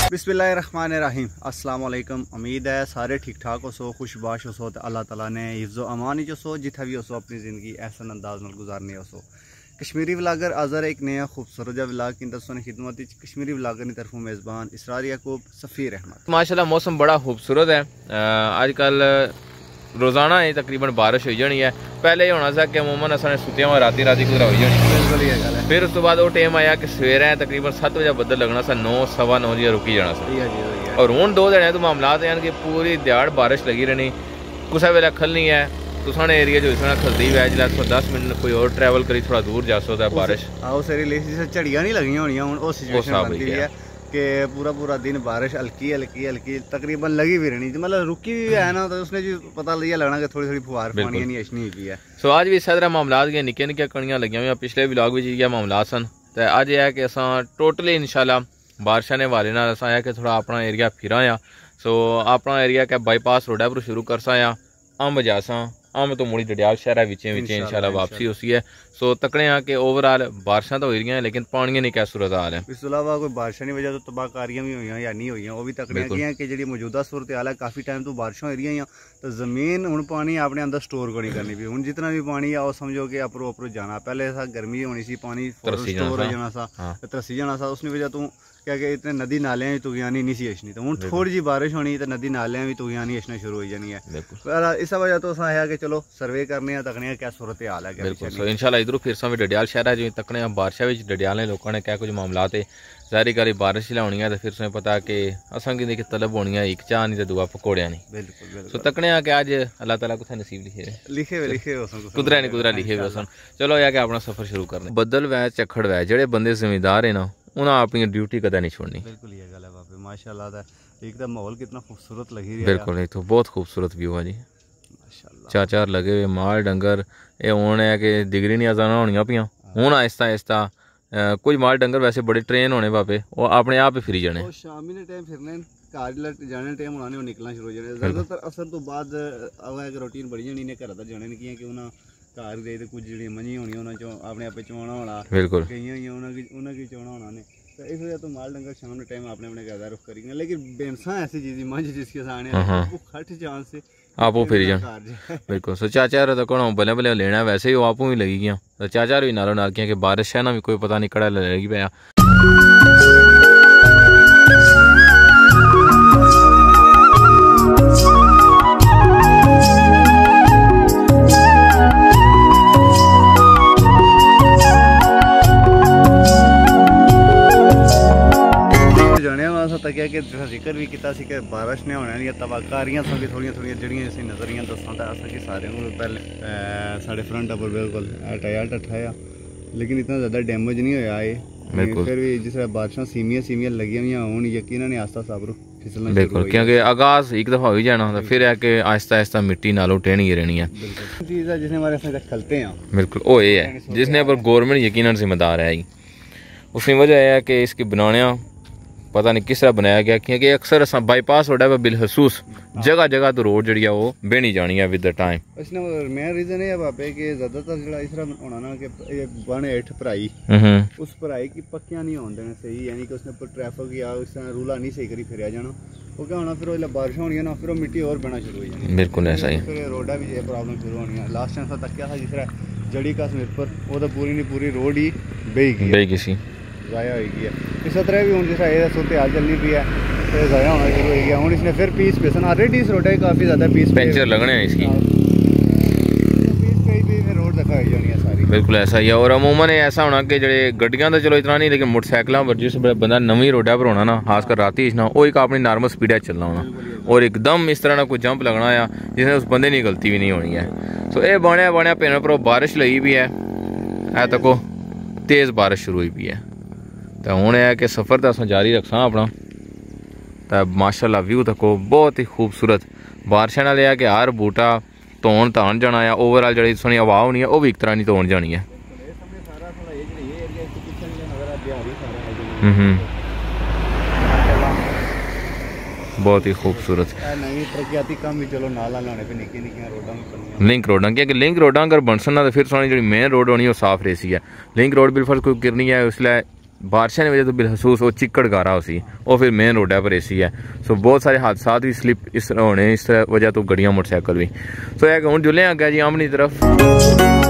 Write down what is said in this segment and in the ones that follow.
बिस्मिल्लाहिर्रहमानिर्रहीम अस्सलाम वालेकुम। उम्मीद है सारे ठीक ठाक हो सो, खुशबाश हो सो, तो अल्लाह ताला ने हिफ्ज़ो अमान ही जो सो जिथा भी हो सो अपनी ज़िंदगी एहसन अंदाज में गुजारनी हो सो। कश्मीरी व्लागर आज़र एक नया खूबसूरत व्लाग की दसों खिदमत कश्मीरी व्लागर की तरफों मेज़बान इसरार याकूब सफ़ीर अहमद। माशाल्लाह मौसम बड़ा खूबसूरत है। अजकल रोज़ाना ही तकरीबन बारिश हो जानी है। पहले ही होना सा कि अमूमन असां सुत्ते हुए राती कुछ हो जानी, फिर उस तो बाद वो टाइम आया कि सवेरे तकरीबन 7 बजे बदल लगना सा, 9 सवा 9 बजे रुकी जाना सा। और हूँ 2 दिन तो मामलात हैं कि पूरी दिहाड़ बारिश लगी रहनी, कुछ वेले खलनी है। तो साढ़े एरिया जो इस खलती है जिसमें 10 मिनट कोई और ट्रैवल करी थोड़ा दूर जा सकता है बारिश। उस एरिया झड़ियाँ नहीं लगी होनी हूँ सिचुएशन कि पूरा दिन बारिश हल्की हल्की हल्की तकरीबन लगी भी रहनी, मतलब रुकी भी है ना, तो उसने जी पता लिया लगना कि थोड़ी थोड़ी फुहार पानी नहीं अशनी भी है। सो आज भी इस तरह मामलात के निक्के निक्के कणियां लगी हुई, पिछले व्लॉग भी ये मामलात सन। तो अज यह है कि असा टोटली इंशाल्लाह बारिशा ने हवाले नाल असा है कि थोड़ा अपना एरिया फिरा आ। सो अपना एरिया क्या बाईपास रोड पर शुरू करसा आ, अंब जासा अंब तो मुड़ी डडियाल शहर विचे इंशाल्लाह वापसी होसी है। सो तकने आ कि ओवरऑल बारिशां तो हो रही हैं लेकिन पानी नहीं क्या सूरत हाल है। इस अलावा कोई बारिशा की वजह तो तबाहकारियां भी हुई या नहीं हुई, वो भी तकने हैं कि जी मौजूदा सूरत हाल है काफ़ी टाइम तो बारिशा हो रही हैं, तो जमीन हूँ पानी अपने अंदर स्टोर नहीं करनी पी। हूँ जितना भी पानी है वो समझो कि अपरो अपरो जाना, पहले सा गर्मी होनी सी पानी स्टोर हो जाना सा, तरसी जाना सा, उसकी वजह तो क्या कि इतने नदी नालियाँ भी तुगियानी नहीं सी अछनी, तो हूँ थोड़ी जी बारिश होनी तो नदी नालियाँ भी तुगियानी अछना शुरू हो जानी है। इस वजह तो असा है कि चलो सर्वे करने तकने क्या सूरत हाल है। बिल्कुल इंशाल्लाह इधरों फिर भी डडियाल शहर है जो तकने बारिशा में डडियाल लोगों ने क्या कुछ मामलात है जारी करी बारिश लानी है, तो फिर तुम्हें पता कि असा की तलब होनी है एक चाह नहीं तो दुआ पकौड़िया नहीं। बिल्कुल सो तकने आ कि अज अल्लाह ताला कुछ नसीब लिखे कुदरा नहीं कुदरा लिखे हुए सन। चलो या कि अपना सफर शुरू करने। बदल वै झक्खड़ वै जेडे बंदे जिम्मेदार है ना उन्हें अपनी ड्यूटी कदा नहीं छोड़नी। बिल्कुल ये गल है बाबे, माशाल्लाह एक तो माहौल कितना खूबसूरत लगी रहा है। बिल्कुल नहीं तो बहुत खूबसूरत व्यू है जी, माशाल्लाह। चार लगे हुए माल डंगर ये हूँ है कि डिग्री नहीं आजाना होनिया पियाँ हूँ आहिस्ता आहिस्ता। कुछ माल डंगर वैसे बड़े ट्रेन होने पापे वो अपने आप ही फिरी जाने, शामी ने टाइम फिरने घर जाने टाइम होना वो निकलना शुरू हो जाने। ज़्यादातर असर तो बाद एक रूटीन बड़ी जानी ने घर तक जाने की कि उन्हें घर गए तो कुछ जी मंझी होनी उन्होंने अपने आप चुना होना, बिल्कुल गई उन्होंने चुना होना ने, तो इस वजह तो माल डंगर शाम के टाइम अपने अपने घर रुख करेंगे। लेकिन बेनसा ऐसी चीज़ मंझ जिसके सामने खट चांस से आप फिर जान। बिल्कुल सो चाचा तो कौन बल्ले बल्ले लेना वैसे ही आप भी लगी गया, तो चाचा भी नालों नाल कि बारिश है ना भी कोई पता नहीं कड़ा लगी पाया। तक कि जिक्र भी किया कि बारिश ने होने वाली तबाहकारियां सी थोड़ी थोड़ी जड़ियाँ असीं नज़रियां दसा तो असा कि सारे पहले साढ़े फ्रंट पर बिल्कुल टायर टठाया लेकिन इतना ज़्यादा डैमेज नहीं होया है। फिर भी जिस बारिशां सीमियां लगी हुई हूँ यकीनन आस्ता साबरू फिसलना बिल्कुल, क्योंकि आगाज एक दफ़ा हो जाना होता फिर है कि आहिस्ता आहिस्ता मिट्टी नालों टेढ़ी ही रहनी है। चीज़ है जिसने हमारे साथ खलते हैं, बिल्कुल वो ये है जिसने पर गवर्नमेंट यकीनन जिम्मेदार है। उसकी वजह है कि इसकी बनाने पता नहीं किस तरह बनाया गया, क्योंकि अक्सर अस बाईपास रोड है बिलखसूस जगह जगह तो रोड जी वो बहनी जानी है विद द टाइम। इसने मेन रीजन है बापे कि ज्यादातर जो इस तरह होना ना कि बन हेठ भराई उस भराई की पक्कियां नहीं होने देने सही, यानी कि उसने ट्रैफिक या उस तरह रूला नहीं सही करी फिर जाना वो क्या होना, फिर बारिश होनी है ना फिर वो मिट्टी और बहना शुरू हो जानी। बिल्कुल ऐसा ही फिर रोडा भी ये प्रॉब्लम शुरू होनी है। लास्ट टाइम तक क्या था जिस तरह जड़ी का समीर पर वो तो पूरी नहीं पूरी रोड ही बही गई ज़ाया होगी है। इस तरह भी हूँ जिस सूरत हाल चलनी पी है फिर ज़ाया होना शुरू हो गया। हूँ इसने फिर पीस पेसन ऑलरेडी इस रोड काफ़ी ज़्यादा पीस पंचर लगने हैं इसकी पीस पे फिर रोड दिखाई जानी है सारी। बिल्कुल ऐसा ही है। और अमूमन ऐसा होना कि जो गड्डियां तो चलो इतना नहीं लेकिन मोटरसाइकिलों पर जिस बंदा नवी रोडा पर होना ना खासकर राती ना वो एक अपनी नॉर्मल स्पीड चलना होना और एकदम इस तरह ना कोई जंप लगना आ जिसने उस बंदे की गलती भी नहीं होनी है। सो ये बनया पेन पर बारिश लगी भी है तको तेज़ बारिश शुरू हुई भी है। तो हूँ है कि सफ़र तो अस जारी रखा अपना, तो माशाल्लाह व्यू तको बहुत ही खूबसूरत बारिशा नाल है कि हर बूटा धोन धान जाना है। ओवरऑल जी सोनी हवा होनी है वो भी एक तरह नहीं धोन जानी है। बहुत ही खूबसूरत लिंक रोडा क्योंकि लिंक रोडा अगर बनसन ना तो फिर सोनी जी मेन रोड होनी वो साफ रेसी है। लिंक रोड बिल्कुल कोई गिरनी है उसलै बारिशों की वजह तो बिलखसूस वो चिक्कड़ गारा हो सी और फिर मेन रोडा पर एसी है। सो बहुत सारे हादसा भी स्लिप इस तरह होने इस वजह तो गड्डियाँ मोटरसाइकिल भी। सो है हूँ जुले अगे जी आमनी तरफ।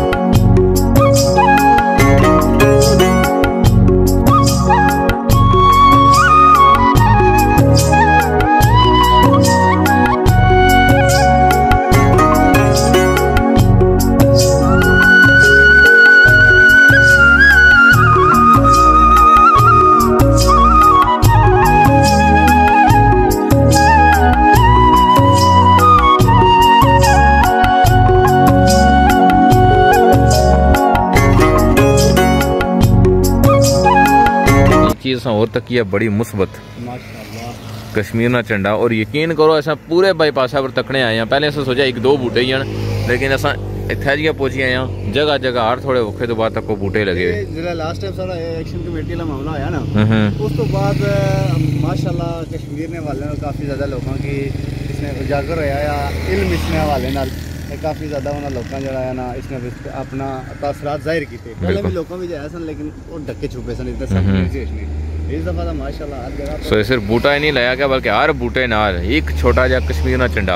चीज़ और तक है बड़ी मुस्बत कश्मीर ना झंडा। और यकीन करो असा पूरे बाईपास पर तकने आए हैं। पहले अस सोचा एक दो बूटे ही हैं लेकिन असा इत्थे जियां पहुंची आए हैं जगह जगह हर थोड़े औखे तो बाद तक को बूटे लगे हुए। जिला लास्ट टाइम सारा एक्शन कमेटी वाला मामला आया ना उस तो बाद माशाल्लाह कश्मीर ने वाले काफ़ी ज़्यादा लोगों की इसने उजागर होया या इल्म इसने हवाले नाल काफ़ी ज़्यादा उन्होंने लोगों जरा है ना इसने अपना तासरात जाहिर किए। पहले भी लोगों भी जाया सन लेकिन वो ढके छुपे सन इतने इस दफ़ा तो माशाल्लाह हर जगह। सो सिर्फ बूटा ही नहीं लाया गया बल्कि हर बूटे नाल एक छोटा जा कश्मीर ना झंडा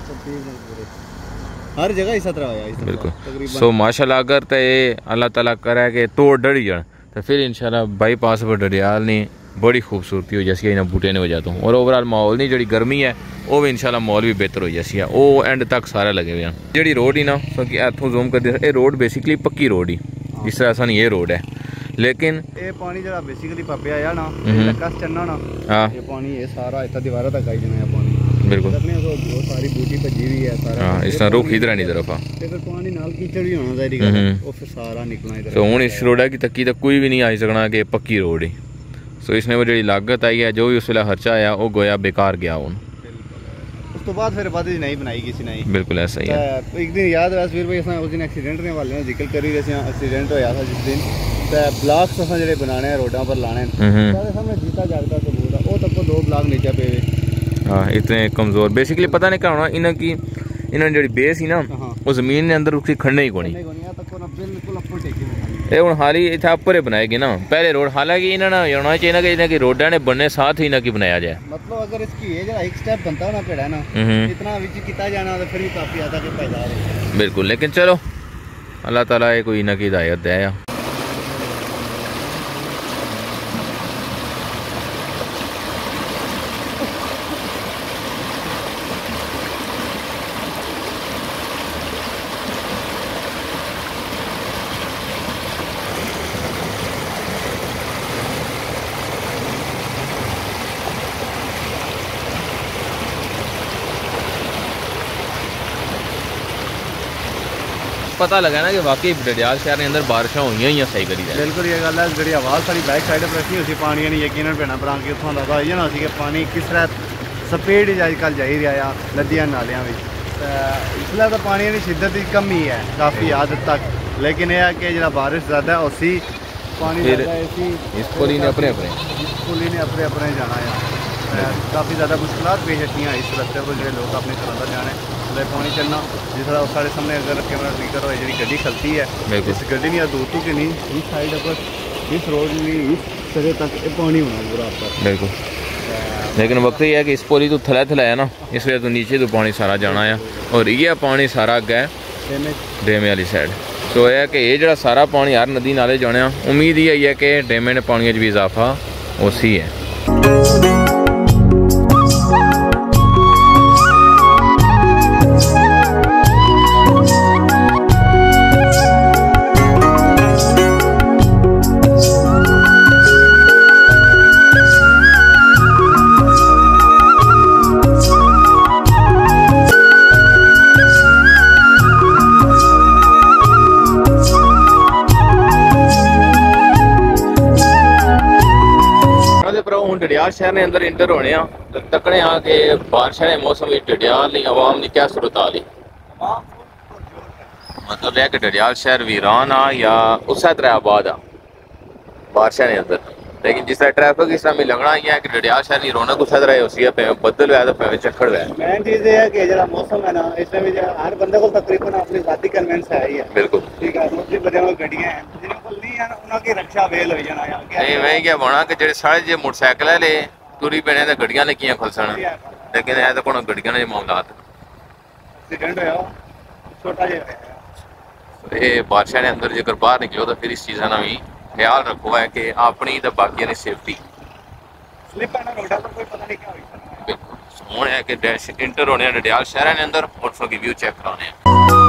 हर जगह इस तरह होया। बिल्कुल। सो माशाल्लाह अगर तो ये अल्लाह ताला करे कि तोड़ डरी जान तो फिर इंशाल्लाह बाईपास पर डरियाल ने बड़ी खूबसूरती हो जैसी इन्होंने बूटे ने वजह तो। और ओवरऑल माहौल नहीं जी गर्मी है वो भी इंशाल्लाह माहौल भी बेहतर हो जैसी है वो एंड तक सारे लगे हुए हैं। जी रोड ही ना क्योंकि इतों जूम कर ये रोड बेसिकली पक्की रोड ही जिस तरह सन ये रोड है लेकिन ये पानी जरा बेसिकली पपिया है ना कस चढ़ना ना हाँ ये पानी ये सारा इतना दीवार तक आई जाना है पानी। बिल्कुल बहुत सारी बूटी भजी हुई है सारा। हाँ इस तरह रुख इधर नहीं तरफ फिर पानी नाल कीचड़ भी होना चाहिए वो फिर सारा निकलना इधर। तो हूँ इस रोड की तक्की तक कोई भी नहीं आई सकना कि पक्की रोड ही। सो इसने वो जी लागत आई है जो भी उस वे खर्चा आया वो गोया बेकार गया हूँ। उस तो बाद फिर वादी नहीं बनाई किसी ने। बिल्कुल ऐसा ही है। एक दिन याद है फिर भाई उस दिन एक्सीडेंट ने वाले जिक्र करी रहे एक्सीडेंट होया था जिस दिन ब्लॉक्स अस जो बनाने रोडों पर लाने सामने जीता जागता सबूत है वो तक को 2 ब्लॉक नीचे पे हुए। हाँ इतने कमजोर बेसिकली पता नहीं क्या होना इन्हें की इन्होंने जी बेस ही ना वो जमीन ने अंदर उसकी खड़ने ही कोनी ये हूँ हाली इतना अपर ही बनाएगी ना पहले रोड। हालांकि इन्होंने होना चाहिए कि इन्हें रोडा ने बनने साथ ही ना कि बनाया जाए। मतलब अगर इसकी ये एक स्टेप बनता ना पेड़ा ना इतना विच किया जाना तो फिर भी काफी ज्यादा फायदा है। बिल्कुल लेकिन चलो अल्लाह ताला ये कोई इन्हें की हिदायत दे। पता लगा ना कि वाकई डडियाल शहर के अंदर बारिशां हुई ही सही करी जाए। बिल्कुल ये गल है जी आवाज़ सारी बैक साइड पर रखी होती पानी नहीं यकीन पैना पर कि उतों का होई जाना कि पानी किस तरह स्पीड ही अजकल जा ही रहा नदियां नालियां भी इसलिए तो पानी की शिद्दत की कम ही है काफ़ी हद तक। लेकिन यह है कि जो बारिश ज़्यादा है उसी पानी इस पुली ने अपने अपने जाना है। काफ़ी ज़्यादा मुश्किल पेश आती इस रस्ते पर जो लोग अपने घर पर जाने पानी चलना जिस तरह सारे सामने अगर कैमरा स्पीकर हो जी गड्डी खलती है इस गड्डी नहीं दूर तो कि नहीं इस साइड पर इस रोड नहीं इस जगह तक ये पानी होना पूरा आपका। बिल्कुल लेकिन वक्त ये है कि इस पुली तो थले थले है ना इस वजह तो नीचे तो पानी सारा जाना है और ये पानी सारा अगे डेमे वाली साइड। तो यह है कि ये जो सारा पानी हर नदी नाले जाने उम्मीद ही है कि डेमे ने पानी भी इजाफा उसी है। डडियाल शहर के अंदर इंटर होने तो तकने कि बारिश के मौसम में डडियाल की आवाम की क्या सूरत आ रही। मतलब है कि डडियाल शहर वीरान आ या उस तरह आबाद आ बारिश के अंदर। लेकिन जिस तरह ट्रैफिक इस तरह लगना ही है कि डडियाल शहर की रौनक उस तरह उसी है बदल हुआ तो भावे झक्खड़ हुआ। मेन चीज़ ये है कि जो मौसम है ना इसमें हर बंदे को तकरीबन अपनी जाती कन्वेंस है ही है। बिल्कुल ठीक है दूसरी बड़े गड्डियाँ हैं जिनके नहीं ਉਹਨਾਂ ਦੀ ਰੱਖਿਆ ਵੇਲ ਹੋਈ ਜਾਣਾ ਆ ਨਹੀਂ ਮੈਂ ਕਿਹਾ ਬਣਾ ਕਿ ਜਿਹੜੇ ਸਾਰੇ ਜੇ ਮੋਟਰਸਾਈਕਲ ਵਾਲੇ ਟੁਰੀ ਪੈਣੇ ਤੇ ਗੱਡੀਆਂ ਲੱਗੀਆਂ ਖੁਲਸਣ ਲੇਕਿਨ ਇਹ ਤਾਂ ਕੋਣ ਗੱਡੀਆਂ ਦੇ ਮਾਮਲਾਤ ਐਕਸੀਡੈਂਟ ਹੋਇਆ ਛੋਟਾ ਜਿਹਾ ਇਹ ਬਾਦਸ਼ਾਹ ਨੇ ਅੰਦਰ ਜੇਕਰ ਬਾਹਰ ਨਿਕਲੋ ਤਾਂ ਫਿਰ ਇਸ ਚੀਜ਼ਾਂ ਦਾ ਵੀ ਖਿਆਲ ਰੱਖੋ ਹੈ ਕਿ ਆਪਣੀ ਤੇ ਬਾਕੀਆਂ ਦੀ ਸੇਫਟੀ ਸਲਿੱਪ ਆਣਾ ਰੋਡਾ ਪਰ ਕੋਈ ਪਤਾ ਨਹੀਂ ਕੀ ਹੋਈ ਬਿਲਕੁਲ ਹੁਣ ਹੈ ਕਿ ਡੈਸ਼ ਇੰਟਰ ਹੋਣੇ ਆ ਡਡਿਆਲ ਸ਼ਹਿਰਾਂ ਦੇ ਅੰਦਰ और उसका व्यू चेक कराने हैं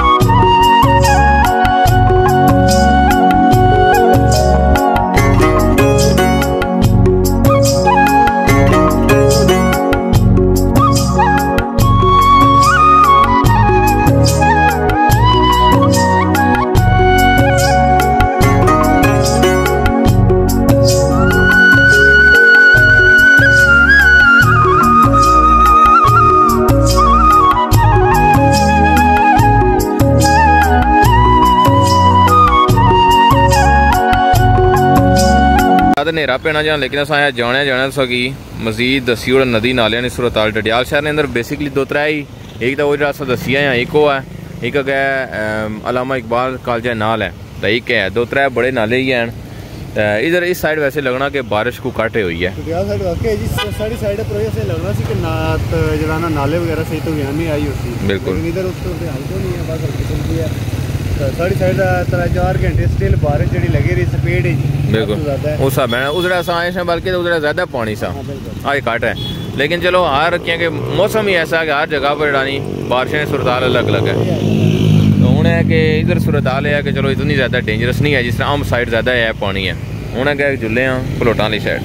ਹਨੇਰਾ ਪੈਣਾ ਜਾਂ ਲੇਕਿਨ ਅਸਾਂ ਜਾਣਾ ਸਕੀ ਮਜ਼ੀਦ ਦਸੀ और नदी नालियां ने सुरताल डडियाल शहर के अंदर बेसिकली दो त्रै ही एक तो वो जो अस दसिया है एक वो है एक अगर अलामा इकबाल कॉलेज नाल है तो एक है दो त्रै बड़े नाले ही हैं इधर इस साइड वैसे लगना कि बारिश को घट हुई है डडियाल साइड वाकई जी सारी साइड पर ऐसे लगना सी कि नात जरा ना नाले वगैरह सही तो नहीं आई होती बिल्कुल इधर उत्तर हाल तो नहीं है बस हल्की फुल्की है सारी साइड 3-4 घंटे स्टिल बारिश जड़ी लगी रही स्पीड है बिल्कुल उस हिसाब है उधर आए हैं बल्कि उधर ज़्यादा पानी सा आज घट है लेकिन चलो हर क्योंकि मौसम ही ऐसा है कि हर जगह पर जड़ानी बारिशें सुरताल अलग अलग है तो हूँ है कि इधर सुरताल है कि चलो इतनी ज़्यादा डेंजरस नहीं है जिस तरह आम साइड ज़्यादा है पानी है हूँ है कि जुले हाँ भलोटां वाली साइड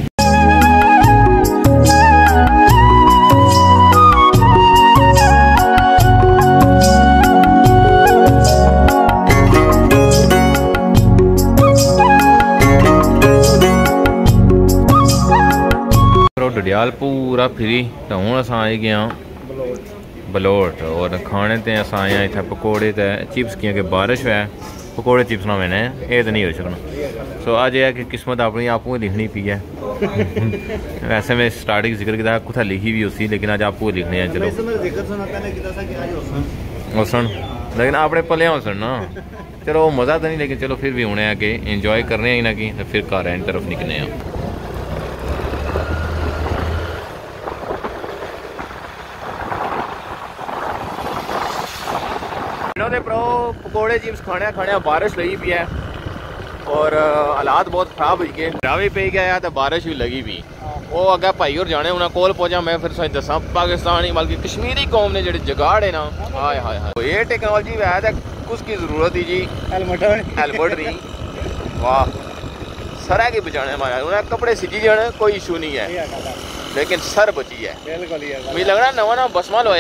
डडियाल पूरा फिरी तो हूँ अस आई गए बलोट और खाने ते अस आए इतने पकौड़े ते चिप्स की बारिश है पकौड़े चिप्स ना मैंने ये तो नहीं हो सकना सो आज यह कि किस्मत अपनी आपको लिखनी पी है वैसे मैं स्टार्टिंग जिक्र किया कुछ लिखी भी उसी लेकिन आज आपको लिखने हैं चलो हुसन लेकिन अपने पलिया हुसन ना चलो मज़ा तो नहीं लेकिन चलो फिर भी होने कि इंजॉय करने ही ना कि फिर घर इन तरफ निकले हैं प्रो पकौड़े चिप्स खाने बारिश लगी पी है और हालात बहुत खराब हुई गए भी पे गया तो बारिश भी लगी पी वो अगर भाई और जाने उन्हें कोल पहुंचा मैं फिर सच दसा पाकिस्तानी बल्कि कश्मीरी कौम ने जो जुगाड़ है ना हाय हाय हाय ये टेक्नोलॉजी है तो उसकी जरूरत ही जी हेलमेट नहीं वाह सर की बचाने हमारा उन्हें कपड़े सिजी जाने कोई इशू नहीं है लेकिन सर बची है मुझे लग रहा नवा ना बसमा लोया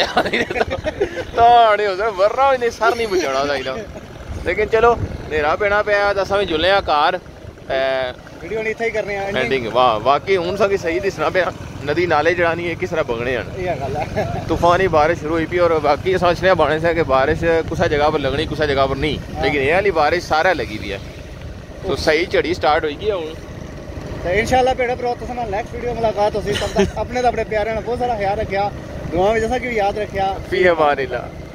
तो वर्रा नहीं सर नहीं बचाना चाहिए लेकिन चलो नेरा पेना पे असा भी जुले घर वीडियो नहीं इत्थे करने एंडिंग वाह वाकई हूं सकी सही दिसना पे नदी नाले जड़ा नहीं है किस तरह बगने हैं तूफानी बारिश शुरू हुई पी और बाकी सोचने बाने से कि बारिश कुछ जगह पर लगनी कुछ जगह पर नहीं लेकिन ये वाली बारिश सारा लगी हुई है तो सही झड़ी स्टार्ट होगी हूँ तो इंशाल्लाह भेड़े भरा तुम नैक्सट वीडियो मुलाकात हो अपने तो अपने प्यारे बहुत सारा ख्याल रखा दुआ में जैसा कि याद रखा फी अमान अल्लाह।